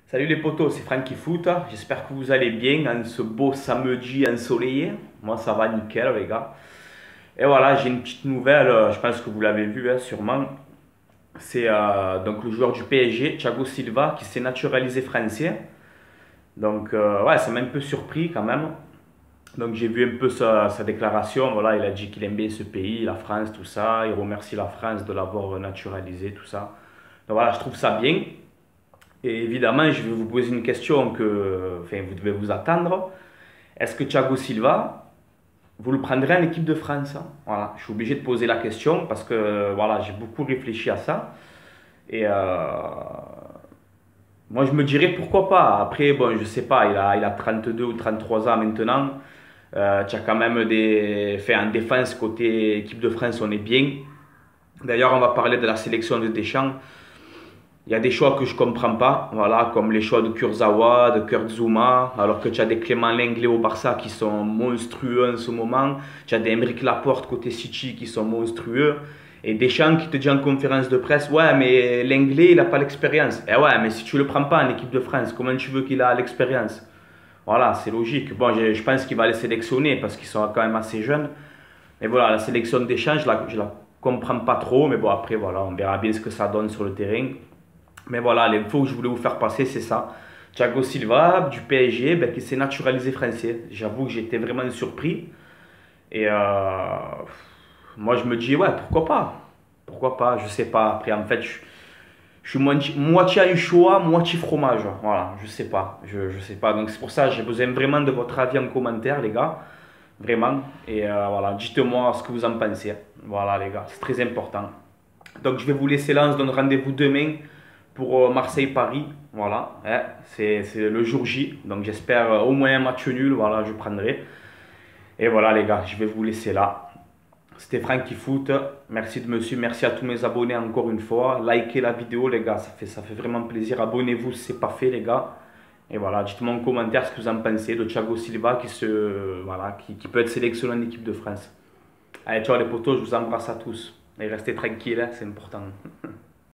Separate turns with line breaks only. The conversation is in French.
Salut les potos, c'est Francky Foot. J'espère que vous allez bien en ce beau samedi ensoleillé. Moi ça va nickel les gars. Et voilà, j'ai une petite nouvelle, je pense que vous l'avez vu sûrement. C'est donc le joueur du PSG, Thiago Silva, qui s'est naturalisé français. Donc ouais, ça m'a un peu surpris quand même. Donc j'ai vu un peu sa déclaration. Voilà, il a dit qu'il aime bien ce pays, la France, tout ça. Il remercie la France de l'avoir naturalisé, tout ça. Donc voilà, je trouve ça bien. Et évidemment, je vais vous poser une question que enfin, vous devez vous attendre. Est-ce que Thiago Silva, vous le prendrez en équipe de France? Voilà, je suis obligé de poser la question parce que voilà, j'ai beaucoup réfléchi à ça. Et moi, je me dirais pourquoi pas. Après, bon, je sais pas, il a 32 ou 33 ans maintenant. Tu as quand même des. Enfin, en défense, côté équipe de France, on est bien. D'ailleurs, on va parler de la sélection de Deschamps. Il y a des choix que je ne comprends pas, voilà, comme les choix de Kurzawa, de Kurt Zouma, alors que tu as des Clément Lenglet au Barça qui sont monstrueux en ce moment. Tu as des Aymeric Laporte côté City qui sont monstrueux. Et Deschamps qui te dit en conférence de presse, ouais, mais Lenglet, il n'a pas l'expérience. Eh ouais, mais si tu ne le prends pas en équipe de France, comment tu veux qu'il a l'expérience? Voilà, c'est logique. Bon, je pense qu'il va les sélectionner parce qu'ils sont quand même assez jeunes. Mais voilà, la sélection de Deschamps, je la comprends pas trop. Mais bon, après, voilà, on verra bien ce que ça donne sur le terrain. Mais voilà, l'info que je voulais vous faire passer, c'est ça. Thiago Silva, du PSG, ben, qui s'est naturalisé français. J'avoue que j'étais vraiment surpris. Et moi, je me dis, ouais, pourquoi pas? Pourquoi pas? Je sais pas. Après, en fait, je suis moitié anchois, moitié fromage. Voilà, je sais pas. Je sais pas. Donc, c'est pour ça que j'ai besoin vraiment de votre avis en commentaire, les gars. Vraiment. Et voilà, dites-moi ce que vous en pensez. Voilà, les gars, c'est très important. Donc, je vais vous laisser là. On se donne rendez-vous demain pour Marseille-Paris. Voilà, hein, c'est le jour J. Donc j'espère au moins un match nul. Voilà, je prendrai. Et voilà les gars, je vais vous laisser là. C'était Francky Foot. Merci de me suivre. Merci à tous mes abonnés encore une fois. Likez la vidéo les gars, ça fait vraiment plaisir. Abonnez-vous si ce n'est pas fait les gars. Et voilà, dites-moi en commentaire ce que vous en pensez de Thiago Silva qui peut être sélectionné en équipe de France. Allez, ciao les potos, je vous embrasse à tous. Et restez tranquilles, hein, c'est important.